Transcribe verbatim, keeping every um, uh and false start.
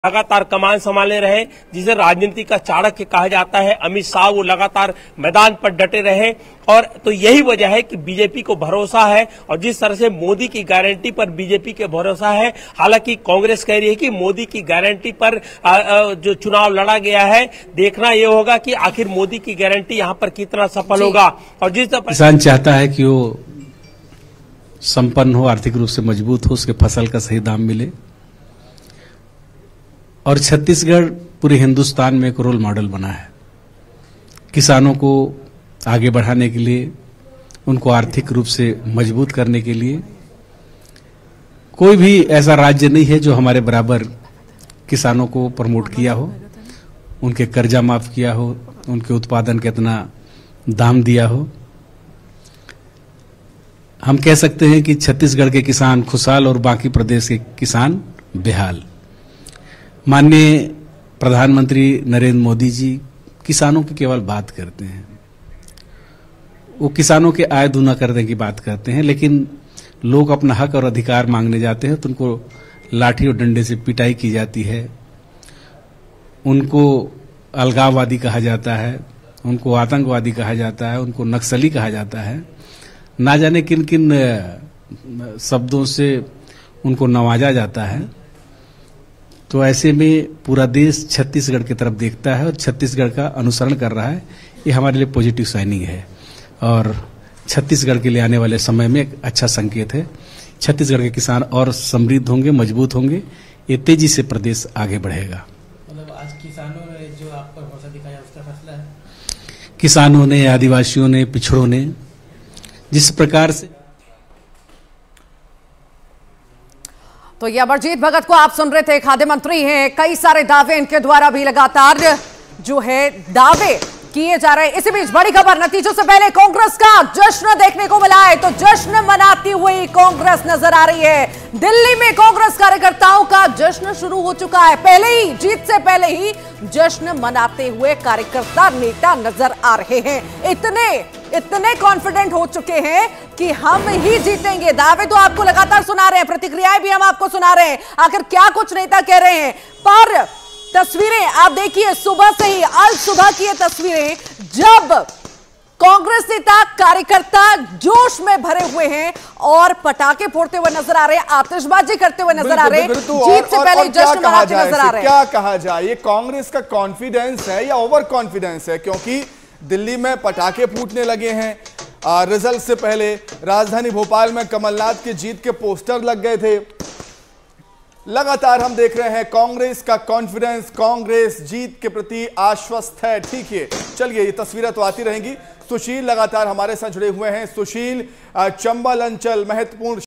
लगातार कमान संभाले रहे, जिसे राजनीति का चाणक्य कहा जाता है। अमित शाह वो लगातार मैदान पर डटे रहे और तो यही वजह है कि बीजेपी को भरोसा है और जिस तरह से मोदी की गारंटी पर बीजेपी के भरोसा है। हालांकि कांग्रेस कह रही है कि मोदी की गारंटी पर जो चुनाव लड़ा गया है, देखना यह होगा कि आखिर मोदी की गारंटी यहां पर कितना सफल होगा। और जिस तरह किसान चाहता है कि वो संपन्न हो, आर्थिक रूप से मजबूत हो, उसके फसल का सही दाम मिले और छत्तीसगढ़ पूरे हिंदुस्तान में एक रोल मॉडल बना है किसानों को आगे बढ़ाने के लिए, उनको आर्थिक रूप से मजबूत करने के लिए। कोई भी ऐसा राज्य नहीं है जो हमारे बराबर किसानों को प्रमोट किया हो, उनके कर्जा माफ किया हो, उनके उत्पादन का इतना दाम दिया हो। हम कह सकते हैं कि छत्तीसगढ़ के किसान खुशहाल और बाकी प्रदेश के किसान बेहाल। माननीय प्रधानमंत्री नरेंद्र मोदी जी किसानों की केवल बात करते हैं, वो किसानों के आय दूना करने की बात करते हैं, लेकिन लोग अपना हक और अधिकार मांगने जाते हैं तो उनको लाठी और डंडे से पिटाई की जाती है, उनको अलगाववादी कहा जाता है, उनको आतंकवादी कहा जाता है, उनको नक्सली कहा जाता है, ना जाने किन किन शब्दों से उनको नवाजा जाता है। तो ऐसे में पूरा देश छत्तीसगढ़ की तरफ देखता है और छत्तीसगढ़ का अनुसरण कर रहा है। ये हमारे लिए पॉजिटिव साइनिंग है और छत्तीसगढ़ के लिए आने वाले समय में एक अच्छा संकेत है। छत्तीसगढ़ के किसान और समृद्ध होंगे, मजबूत होंगे, ये तेजी से प्रदेश आगे बढ़ेगा। मतलब आज किसानों ने जो आप पर भरोसा दिखाया उसका फैसला है, किसानों ने, आदिवासियों ने, पिछड़ों ने जिस प्रकार से। तो ये अमरजीत भगत को आप सुन रहे थे, खाद्य मंत्री हैं। कई सारे दावे इनके द्वारा भी लगातार जो है दावे किए जा रहे हैं। इसी बीच बड़ी खबर, नतीजों से पहले कांग्रेस का जश्न देखने को मिला है। तो जश्न मनाती हुई कांग्रेस नजर आ रही है। दिल्ली में कांग्रेस कार्यकर्ताओं का जश्न शुरू हो चुका है। पहले ही जीत से पहले ही जश्न मनाते हुए कार्यकर्ता नेता नजर आ रहे हैं। इतने इतने कॉन्फिडेंट हो चुके हैं कि हम ही जीतेंगे। दावे तो आपको लगातार सुना रहे हैं, प्रतिक्रियाएं भी हम आपको सुना रहे हैं। आखिर क्या कुछ नेता कह रहे हैं, पर तस्वीरें आप देखिए सुबह से ही, आज सुबह की ये तस्वीरें जब कांग्रेस नेता कार्यकर्ता जोश में भरे हुए हैं और पटाखे फोड़ते हुए नजर आ रहे हैं, आतिशबाजी करते हुए नजर आ रहे हैं, जीत से पहले जश्न मनाते नजर आ रहे हैं। क्या कहा जाए, ये कांग्रेस का कॉन्फिडेंस है या ओवर कॉन्फिडेंस है? क्योंकि दिल्ली में पटाखे फूटने लगे हैं। रिजल्ट से पहले राजधानी भोपाल में कमलनाथ की जीत के पोस्टर लग गए थे। लगातार हम देख रहे हैं कांग्रेस का कॉन्फिडेंस, कांग्रेस जीत के प्रति आश्वस्त है। ठीक है, चलिए ये तस्वीरें तो आती रहेंगी। सुशील लगातार हमारे साथ जुड़े हुए हैं। सुशील, चंबल अंचल महत्वपूर्ण